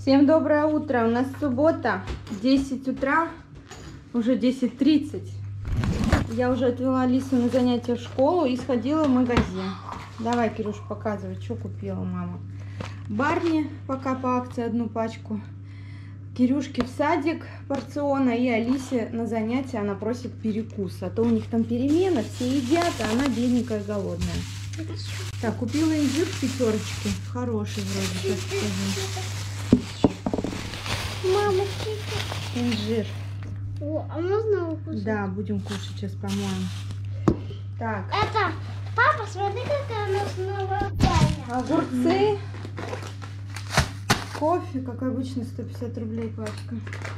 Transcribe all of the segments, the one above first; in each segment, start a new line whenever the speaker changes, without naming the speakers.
Всем доброе утро. У нас суббота, 10 утра, уже 10:30. Я уже отвела Алису на занятия в школу и сходила в магазин. Давай, Кирюш, показывай, что купила мама. Барни пока по акции одну пачку. Кирюшке в садик порциона и Алисе на занятия она просит перекус. А то у них там перемена, все едят, а она бедненькая, голодная. Так, купила инжир в пятерочке. Хороший вроде, сейчас скажу.
Мама,
Инжир.
О, а можно укусить?
Да, будем кушать сейчас, по-моему. Так.
Это, папа, смотри, какая у нас новая паня.
Огурцы. Кофе, как обычно, 150 рублей пачка.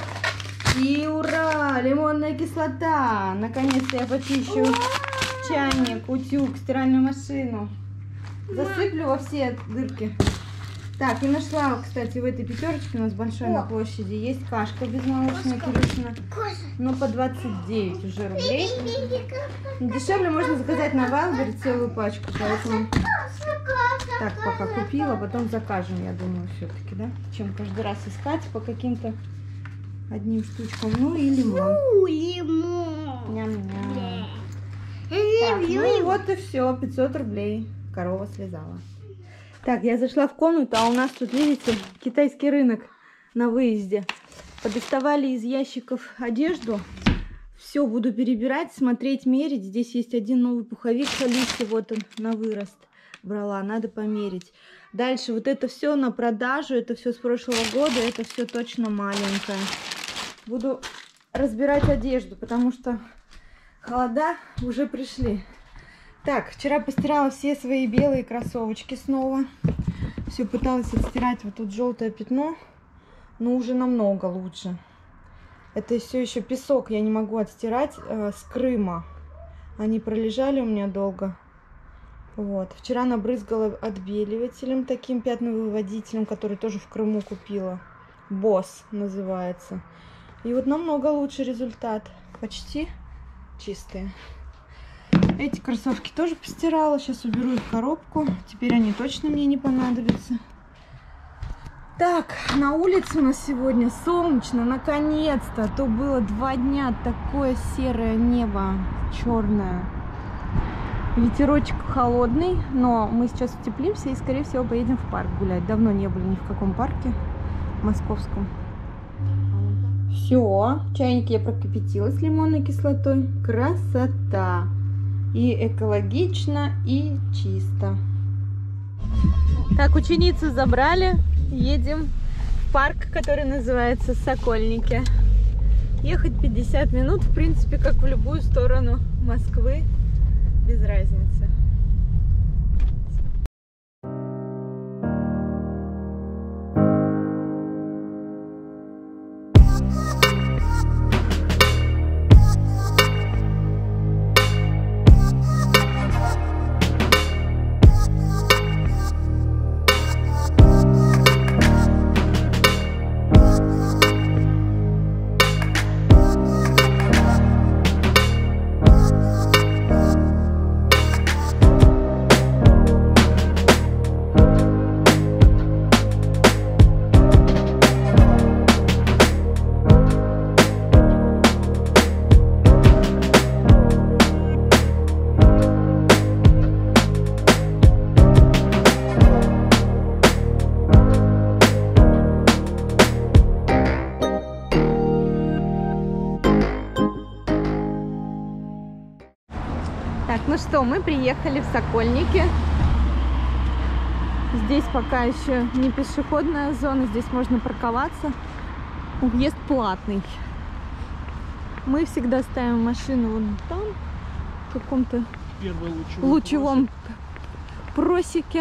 И ура! Лимонная кислота! Наконец-то я почищу чайник, утюг, стиральную машину. Засыплю во все дырки. Так, и нашла, кстати, в этой пятерочке у нас большой на площади. Есть кашка безмолочная, Кирюшина. Но по 29 уже рублей. Дешевле можно заказать на Вайлдберри целую пачку, поэтому... Так, пока купила, потом закажем, я думаю, все-таки, да? Чем каждый раз искать по каким-то одним штучкам. Ну и лимон.
Лимон.
Ням-ням. Так, ну вот и все, 500 рублей. Корова слезала. Так, я зашла в комнату, а у нас тут, видите, китайский рынок на выезде. Подоставали из ящиков одежду. Все буду перебирать, смотреть, мерить. Здесь есть один новый пуховик Алисе, вот он на вырост. Брала, надо померить. Дальше вот это все на продажу, это все с прошлого года, это все точно маленькое. Буду разбирать одежду, потому что холода уже пришли. Так, вчера постирала все свои белые кроссовочки снова. Все пыталась отстирать вот тут желтое пятно, но уже намного лучше. Это все еще песок, я не могу отстирать с Крыма. Они пролежали у меня долго. Вот. Вчера набрызгала отбеливателем, таким пятновыводителем, который тоже в Крыму купила. Босс называется. И вот намного лучше результат. Почти чистые. Эти кроссовки тоже постирала. Сейчас уберу их в коробку. Теперь они точно мне не понадобятся. Так, на улице у нас сегодня солнечно, наконец-то. А то было 2 дня такое серое небо, черное. Ветерочек холодный, но мы сейчас утеплимся и, скорее всего, поедем в парк гулять. Давно не были ни в каком парке московском. Все, чайник я прокипятила с лимонной кислотой. Красота! И экологично, и чисто. Так, ученицу забрали. Едем в парк, который называется Сокольники. Ехать 50 минут, в принципе, как в любую сторону Москвы. Без разницы. Так, ну что, мы приехали в Сокольники. Здесь пока еще не пешеходная зона, здесь можно парковаться. Въезд платный. Мы всегда ставим машину вон там, в каком-то лучевом просеке.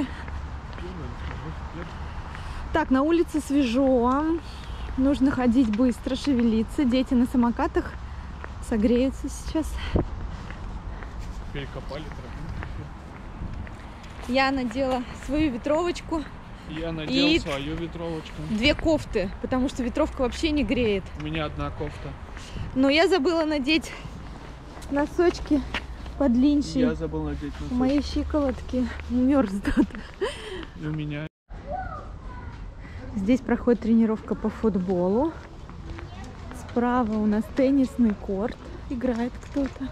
Так, на улице свежо. Нужно ходить быстро, шевелиться. Дети на самокатах согреются сейчас.
Перекопали тропинку.
Я надела свою ветровочку.
Я надел свою ветровочку.
2 кофты, потому что ветровка вообще не греет.
У меня 1 кофта.
Но я забыла надеть носочки подлиннее.
Я забыл надеть носочки.
Мои щиколотки мерзнут.
У меня.
Здесь проходит тренировка по футболу. Справа у нас теннисный корт. Играет кто-то.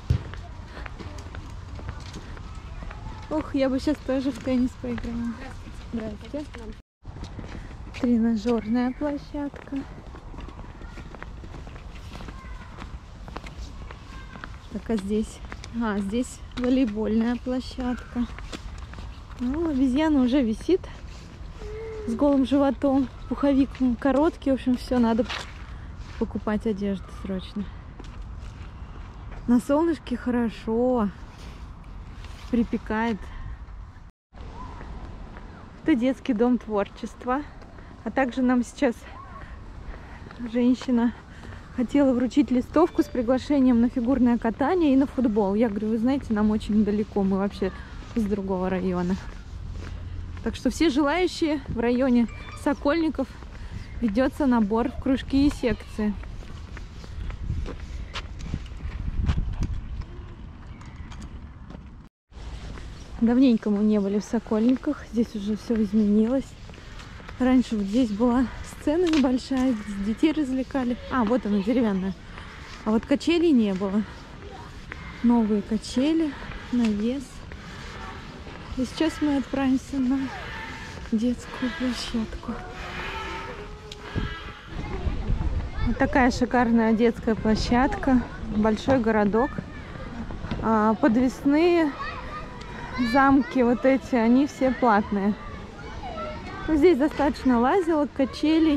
Ох, я бы сейчас тоже в теннис поиграла. Здравствуйте. Тренажерная площадка. Так, а здесь? Здесь волейбольная площадка. Ну, обезьяна уже висит с голым животом. Пуховик короткий. В общем, все, надо покупать одежду срочно. На солнышке хорошо. Припекает. Это детский дом творчества. А также нам сейчас женщина хотела вручить листовку с приглашением на фигурное катание и на футбол. Я говорю, вы знаете, нам очень далеко, мы вообще из другого района. Так что все желающие в районе Сокольников, ведется набор в кружки и секции. Давненько мы не были в Сокольниках, здесь уже все изменилось. Раньше вот здесь была сцена небольшая, здесь детей развлекали. Вот она, деревянная. А вот качелей не было. Новые качели, навес. И сейчас мы отправимся на детскую площадку. Вот такая шикарная детская площадка. Большой городок. Подвесные замки вот эти, они все платные. Здесь достаточно лазилок, качелей.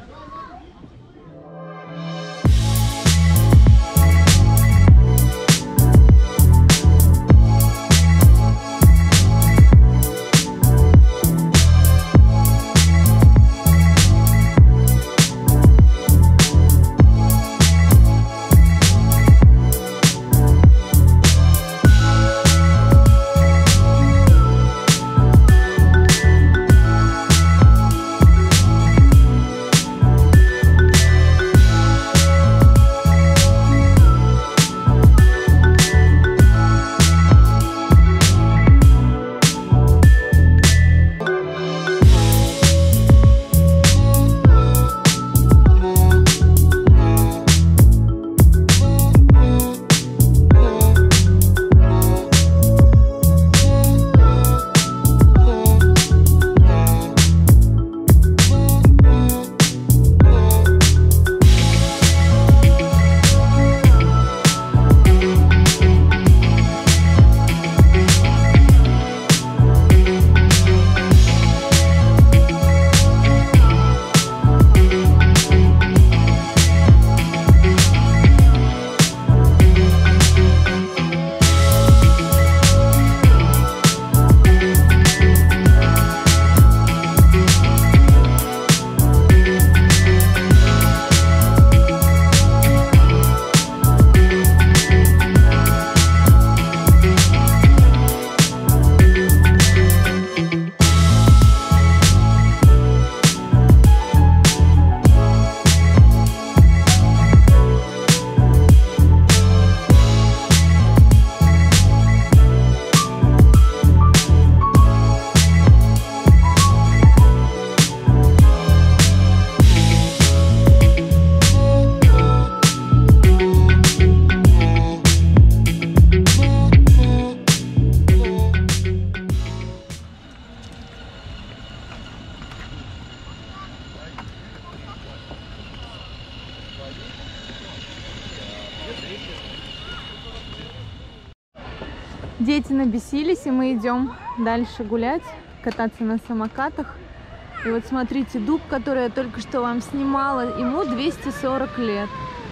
Дети набесились, и мы идем дальше гулять, кататься на самокатах. И вот смотрите, дуб, который я только что вам снимала, ему 240 лет.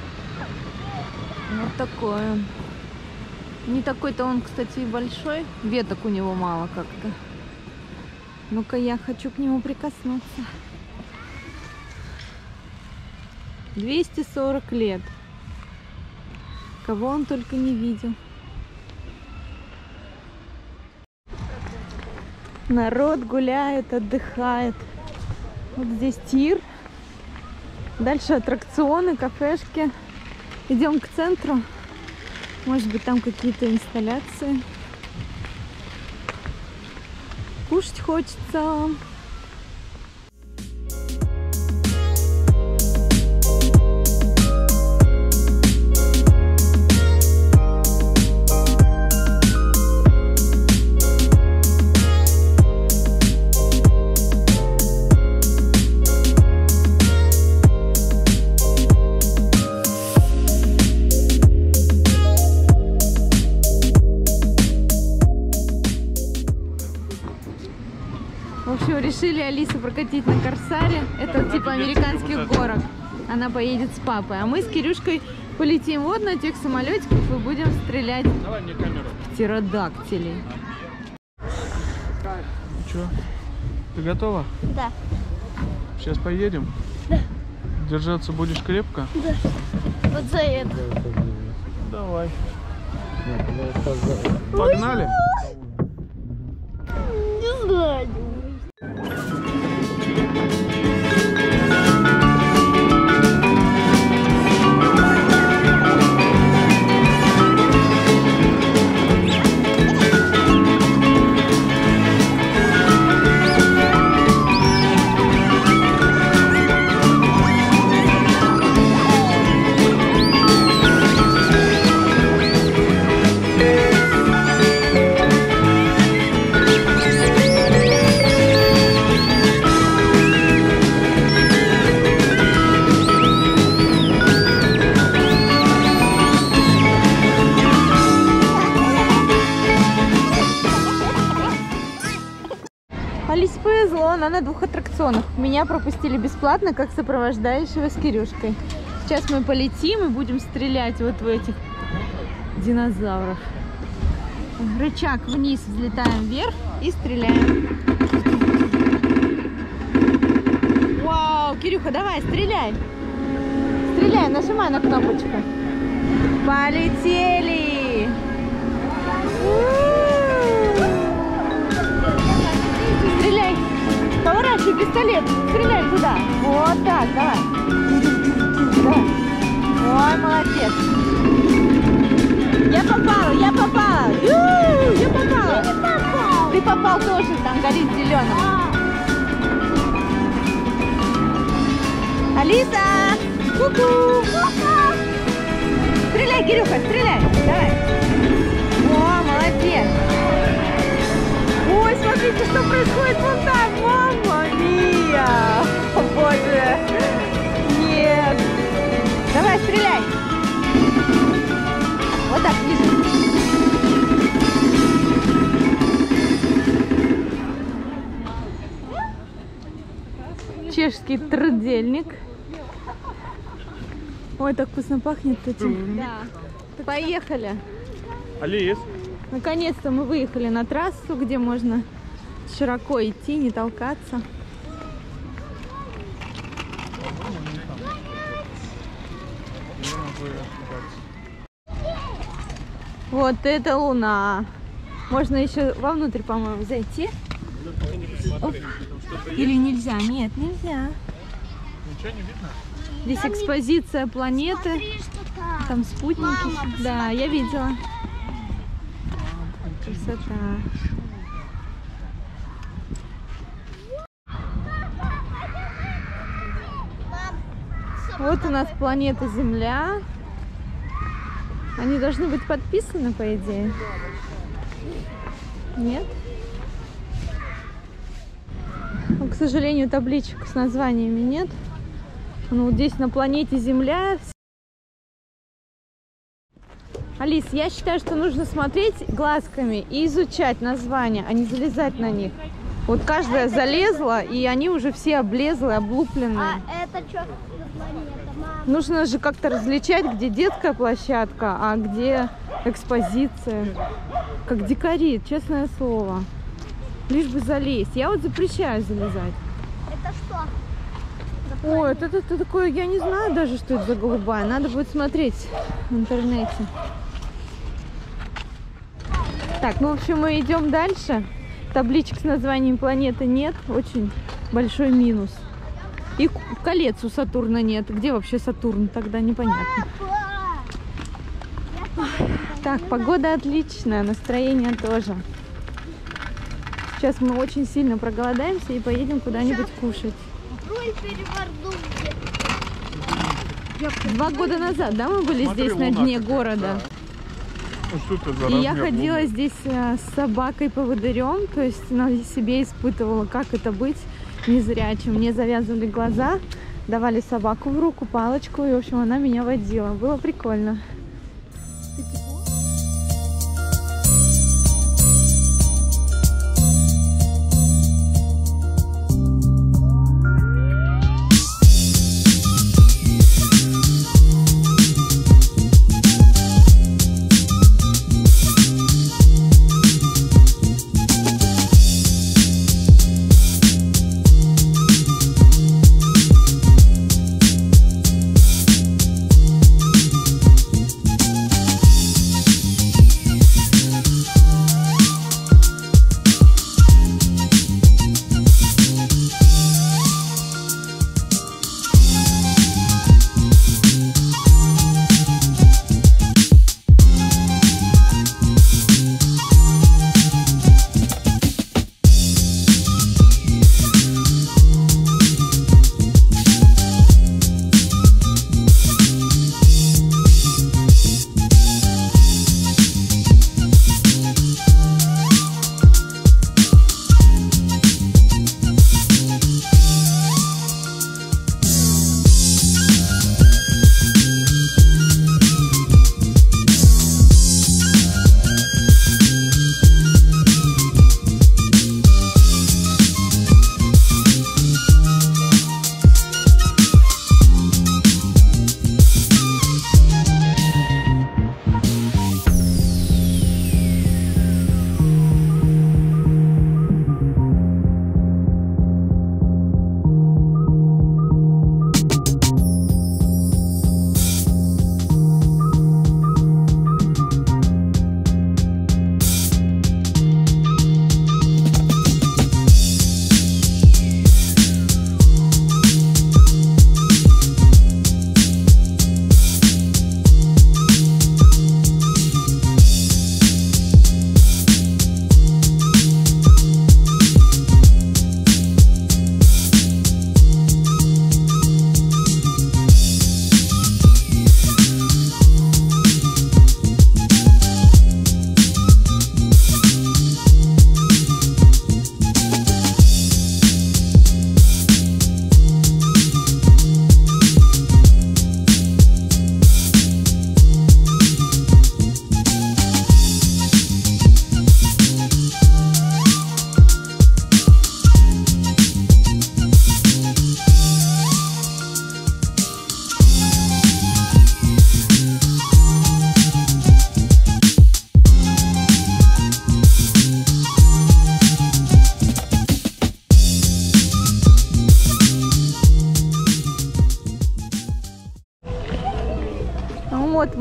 Вот такой он. Не такой-то он, кстати, и большой. Веток у него мало как-то. Ну-ка, я хочу к нему прикоснуться. 240 лет. Кого он только не видел. Народ гуляет, отдыхает. Вот здесь тир. Дальше аттракционы, кафешки. Идем к центру. Может быть, там какие-то инсталляции. Кушать хочется. общем, решили Алису прокатить на Корсаре. Это типа американских горок. Она поедет с папой. А мы с Кирюшкой полетим вот на тех самолетиков и будем стрелять в птеродактилей.
Че? Ты готова?
Да.
Сейчас поедем?
Да.
Держаться будешь крепко?
Да. Вот за это.
Давай. Погнали?
Не знаю.
Алисе повезло, она на 2 аттракционах. Меня пропустили бесплатно, как сопровождающего с Кирюшкой. Сейчас мы полетим и будем стрелять вот в этих динозавров. Рычаг вниз, взлетаем вверх и стреляем. Вау, Кирюха, давай, стреляй. Стреляй, нажимай на кнопочку. Полетели! Стреляй! Поворачивай пистолет! Стреляй туда! Вот так, давай! Давай! Ой, молодец! Я попала! Я попала! Я попала!
Не попал.
Ты попал тоже, там горит зеленым. Алиса! Ку-ку! Стреляй, Кирюха, стреляй! Давай! О, молодец! Ой, смотрите, что происходит вон там! Мама мия! О, боже! Нет! Давай, стреляй! Вот так, ниже! Чешский трудельник. Ой, так вкусно пахнет этим. Да. Поехали!
Алис!
Наконец-то мы выехали на трассу, где можно широко идти, не толкаться. Вот это луна. Можно еще вовнутрь, по-моему, зайти. Оп. Или нельзя? Нет, нельзя.
Ничего не видно?
Здесь экспозиция планеты.
Смотри, что там.
Там спутники.
Мама,
Да, я видела. Красота. Вот у нас планета Земля. Они должны быть подписаны, по идее. Нет? Но, к сожалению, табличек с названиями нет. Ну, вот здесь на планете Земля. Алис, я считаю, что нужно смотреть глазками и изучать названия, а не залезать на них. Вот каждая залезла, и они уже все облезлые, облупленные.
А это что за планета, мама?
Нужно же как-то различать, где детская площадка, а где экспозиция. Как дикари, честное слово. Лишь бы залезть. Я вот запрещаю залезать.
Это что?
Ой, это такое, я не знаю даже, что это за голубая. Надо будет смотреть в интернете. Так, ну, в общем, мы идем дальше. Табличек с названием планеты нет. Очень большой минус. И колец у Сатурна нет. Где вообще Сатурн? Тогда непонятно. Так, погода отличная, настроение тоже. Сейчас мы очень сильно проголодаемся и поедем куда-нибудь кушать.
Руль перевернулся.
2 года назад, да, мы были
Смотри,
здесь на
луна
дне
какая,
города.
да. Ну, что это за
И я
размер
ходила
луны?
здесь с собакой-поводырем, то есть на себе испытывала, как это быть незрячим. Мне завязывали глаза, давали собаку в руку, палочку, и, в общем, она меня водила. Было прикольно.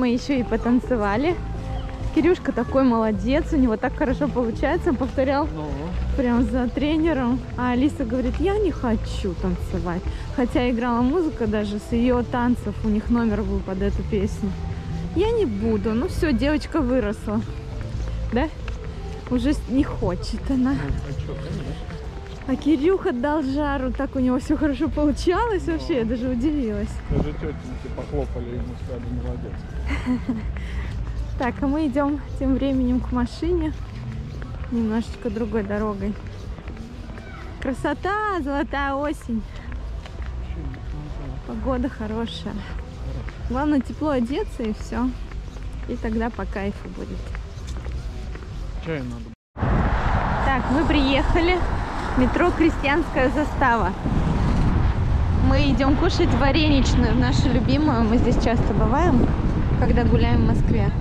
мы еще и потанцевали. Кирюшка такой молодец, у него так хорошо получается, он повторял прям за тренером. А Алиса говорит, я не хочу танцевать. Хотя играла музыка даже с ее танцев, у них номер был под эту песню. Я не буду, ну все, девочка выросла, да? Уже не хочет она. А Кирюха дал жару, так у него все хорошо получалось вообще, я даже удивилась.
Даже тетеньки похлопали ему, сказали, молодец.
Так, а мы идем тем временем к машине, немножечко другой дорогой. Красота, золотая осень. Погода хорошая. Главное тепло одеться и все. И тогда по кайфу будет.
Чай надо.
Так, мы приехали. Метро Крестьянская застава. Мы идем кушать вареничную, нашу любимую. Мы здесь часто бываем, когда гуляем в Москве.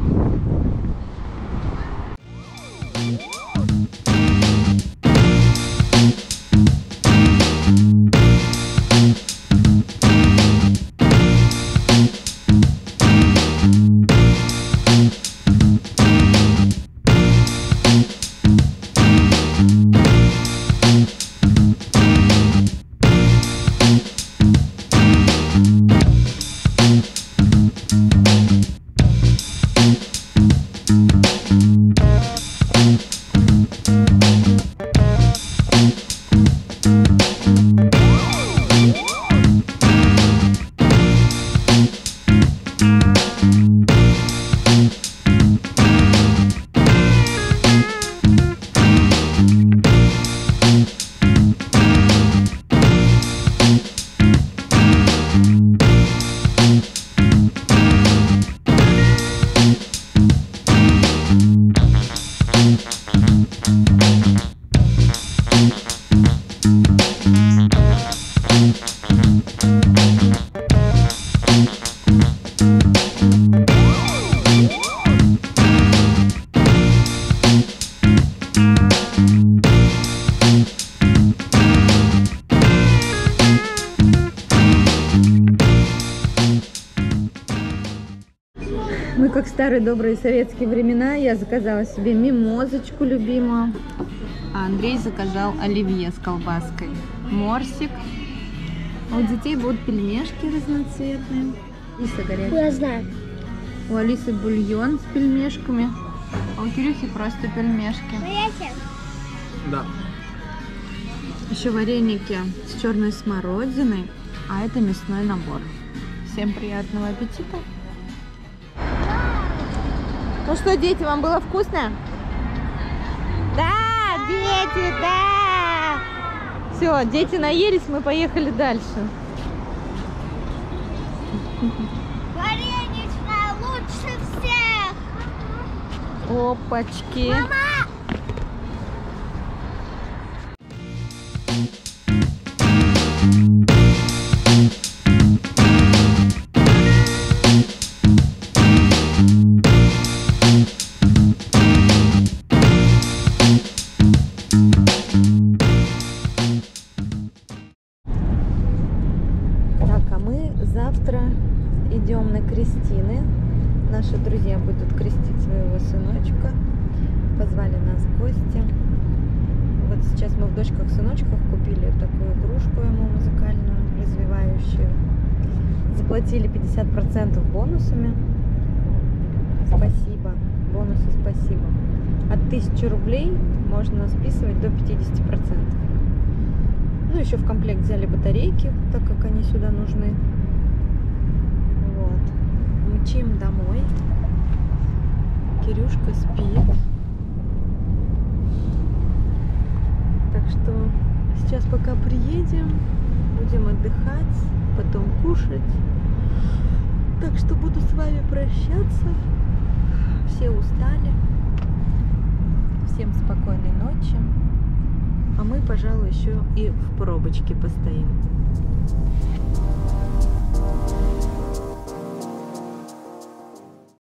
Мы, как в старые добрые советские времена, я заказала себе мимозочку любимую, а Андрей заказал оливье с колбаской, морсик. А у детей будут пельмешки разноцветные. Алиса горячая.
Я знаю.
У Алисы бульон с пельмешками, а у Кирюхи просто пельмешки.
Да.
Еще вареники с черной смородиной, а это мясной набор. Всем приятного аппетита! Ну что, дети, вам было вкусно? Да, дети, да! Все, дети наелись, мы поехали дальше.
Вареничная лучше всех!
Опачки!
Мама!
Завтра идем на крестины. Наши друзья будут крестить своего сыночка. Позвали нас в гости. Вот сейчас мы в дочках-сыночках купили такую игрушку ему музыкальную, развивающую. Заплатили 50% бонусами. Спасибо. Бонусы спасибо. От 1000 рублей можно списывать до 50%. Ну, еще в комплект взяли батарейки, так как они сюда нужны. Мчим домой. Кирюшка спит. Так что сейчас пока приедем, будем отдыхать, потом кушать. Так что буду с вами прощаться. Все устали. Всем спокойной ночи. А мы, пожалуй, еще и в пробочке постоим.